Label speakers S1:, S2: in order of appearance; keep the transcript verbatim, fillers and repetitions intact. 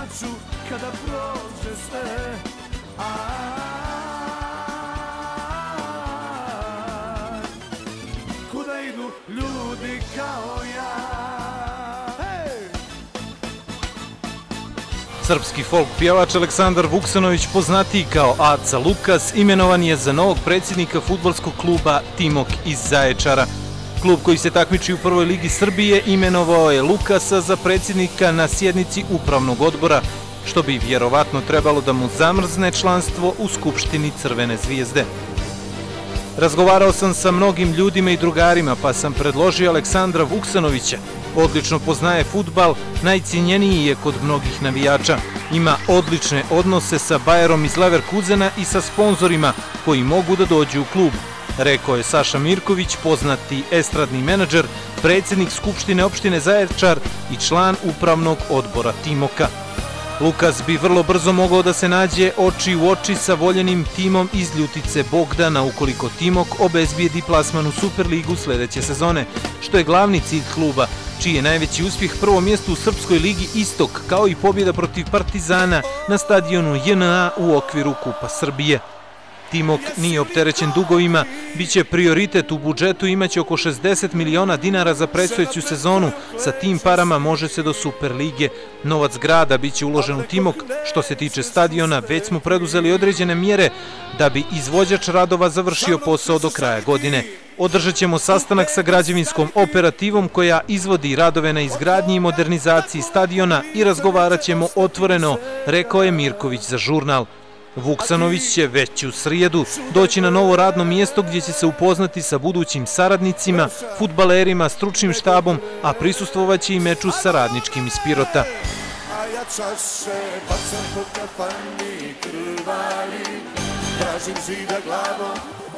S1: ću kada prođe sve. Kuda idu ljudi kao ja?
S2: Srpski folk pjevač Aleksandar Vuksanović, poznatiji kao Aca Lukas, imenovan je za novog predsjednika fudbalskog kluba Timok iz Zaječara. Klub koji se takmiči u prvoj ligi Srbije imenovao je Lukasa za predsjednika na sjednici upravnog odbora, što bi vjerovatno trebalo da mu zamrzne članstvo u Skupštini Crvene zvijezde. Razgovarao sam sa mnogim ljudima i drugarima, pa sam predložio Aleksandra Vuksanovića. Odlično poznaje fudbal, najcijenjeniji je kod mnogih navijača. Ima odlične odnose sa Bayerom iz Leverkusena i sa sponzorima koji mogu da dođu u klub, rekao je Saša Mirković, poznati estradni menadžer, predsjednik Skupštine opštine Zaječar i član upravnog odbora Timoka. Lukas bi vrlo brzo mogao da se nađe oči u oči sa voljenim timom iz Ljutice Bogdana ukoliko Timok obezbijedi plasman u Superligu sljedeće sezone, što je glavni cilj kluba, čiji je najveći uspjeh prvo mjesto u Srpskoj ligi Istok, kao i pobjeda protiv Partizana na stadionu J N A u okviru Kupa Srbije. Timok nije opterećen dugovima, bit će prioritet u budžetu i imaće oko šezdeset miliona dinara za predstojeću sezonu. Sa tim parama može se do Superlige. Novac grada bit će uložen u Timok. Što se tiče stadiona, već smo preduzeli određene mjere da bi izvođač radova završio posao do kraja godine. Održat ćemo sastanak sa građevinskom operativom koja izvodi radove na izgradnji i modernizaciji stadiona i razgovarat ćemo otvoreno, rekao je Mirković za žurnal. Vuksanović će već u srijedu doći na novo radno mjesto gdje će se upoznati sa budućim saradnicima, fudbalerima, stručnim štabom, a prisustvovat će i meču sa Radničkim iz Pirota.
S1: A ja čaše bacam po kafani krvari, tražim zida glavom.